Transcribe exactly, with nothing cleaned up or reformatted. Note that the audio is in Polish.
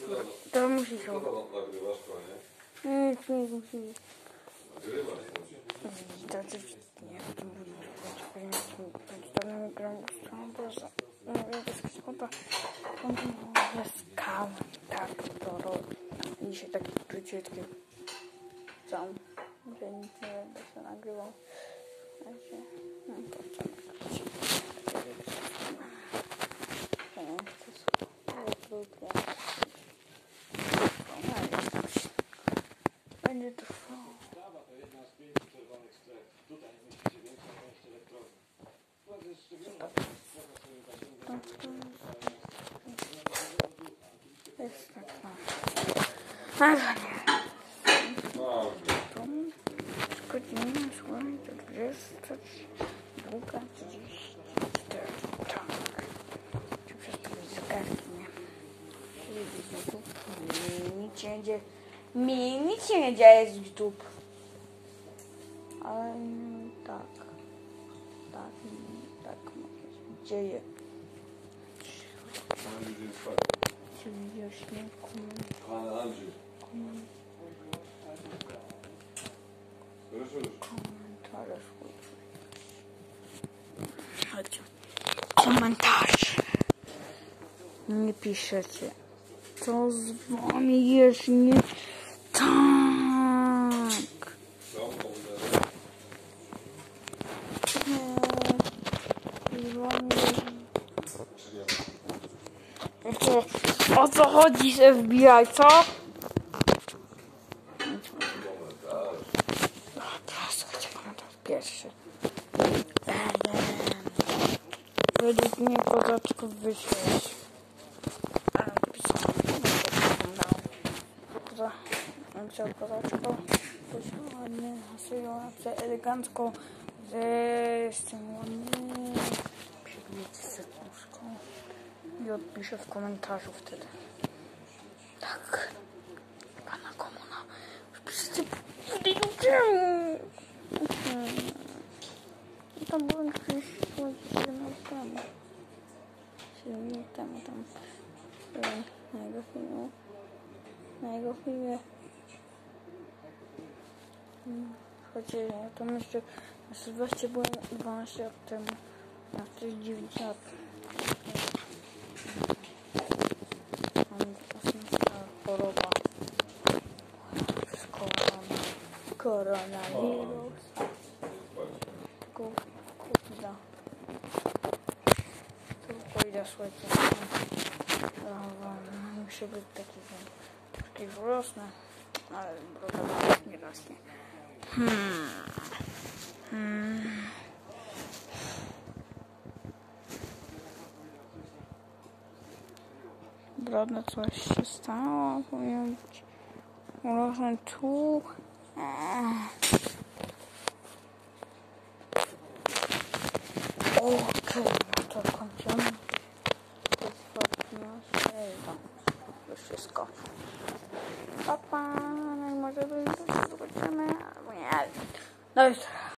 To musi się. Nagrywasz, konie? Nic, nic, nic. Nagrywasz. To coś nie wiem, przedstawiamy grę Stampersa. Jest skał, tak, to robi. Dzisiaj taki króciutki sam, że nic nie będę się nagrywał. No to co? Będzie trwało. Trawa to jedna z pięciu czerwonych stref. Tutaj mieści się większa część elektrowni. Bardzo jest szczególna strefa swojego zasięgu. Jest tak, no. Ale nie. No, Godzina, słuchaj, to dwudziesta druga trzydzieści cztery. Tak. Czy przez to zegarki, nie? Widzisz YouTube? Mi nic się nie dzieje. Mi nic się nie dzieje z YouTube. Ale mm, tak. Tak, tak może się dzieje. Andrzej jest fajny. Czyli już nie komentarz. Pan Andrzej. Słyszysz? Komentarze. Chodźcie. Komentarz. Nie piszecie. To z wami jest nie tak. Co? Komentarze? Nie. Z wami jest... O co, o co chodzi z F B I, co? Słuchajcie, komentarz pierwszy. Według mnie kozaczków wyśleć. Koza, napisał kozaczko. Ładnie, hasujące, elegancko. Z tym ładnie. Przybijecie serduszko. I odpiszę w komentarzu wtedy. Tak. Pana komuna. Piszcie w czemu? I tam byłem gdzieś siedem lat temu. siedem lat temu tam byłem na jego filmu. Na jego filmie. Słuchajcie, ja tam jeszcze na Sylwestrze byłem dwanaście lat temu. Na czterdzieści dziewięć lat. Mam kosmiczna choroba. Wszystko mam. Koronawirus. Tylko kurde. To pójdę, słuchajcie. Muszę być taki, taki wrosny, ale broda nie rośnie. Hmm. Hmm. Brodne coś się stało, powinien być urosnąć tu. Okej, no to kończymy. To jest to wszystko. Pa, pa, no i może zobaczymy, albo nie. No i